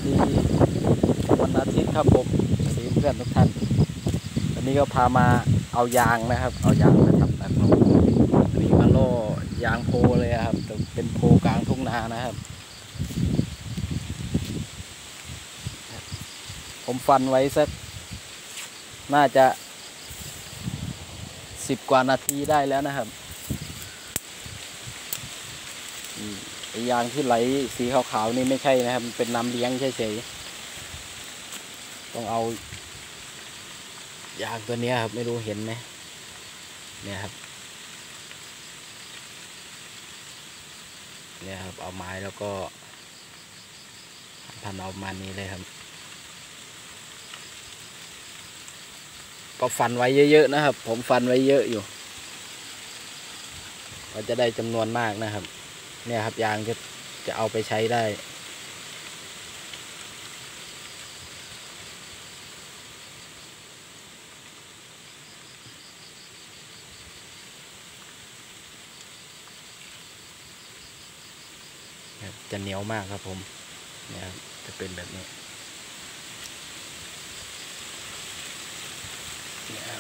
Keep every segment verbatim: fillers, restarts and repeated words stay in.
ดีวันอาทิตย์ครับผมสีเพื่อนทุกท่านวันนี้ก็พามาเอายางนะครับเอายางมาทำแบบนี้วันนี้มาล่อยางโพเลยครับเป็นโพกลางทุ่งนานะครับผมฟันไว้สักน่าจะสิบกว่านาทีได้แล้วนะครับไอ้ยางที่ไหลสีขาวๆนี่ไม่ใช่นะครับเป็นน้ำเลี้ยงเฉยๆต้องเอายางตัวนี้ครับไม่รู้เห็นไหมเนี่ยครับเนี่ยครับเอาไม้แล้วก็พันเอามานี้เลยครับก็ฟันไว้เยอะๆนะครับผมฟันไว้เยอะอยู่ก็จะได้จำนวนมากนะครับเนี่ยครับยางจะจะเอาไปใช้ได้จะเหนียวมากครับผมเนี่ยครับจะเป็นแบบนี้เนี่ยครับ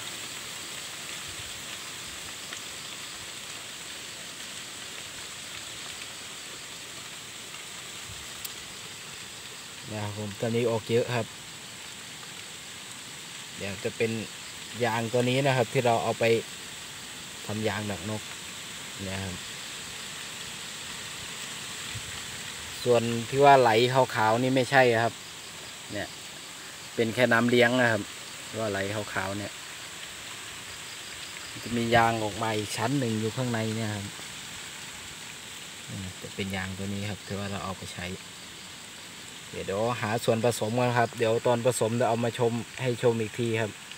เนี่ยครับผมตอนนี้ออกเยอะครับเดี๋ยวจะเป็นยางตัวนี้นะครับที่เราเอาไปทำยางดักนกเนี่ยครับส่วนที่ว่าไหลขาวๆนี่ไม่ใช่ครับเนี่ยเป็นแค่น้ำเลี้ยงนะครับว่าไหลขาวๆเนี่ยจะมียางออกมาอีกชั้นหนึ่งอยู่ข้างในเนี่ยครับจะเป็นยางตัวนี้ครับที่ว่าเราเอาไปใช้เดี๋ยวหาส่วนผสมกันครับเดี๋ยวตอนผสมจะเอามาชมให้ชมอีกทีครับ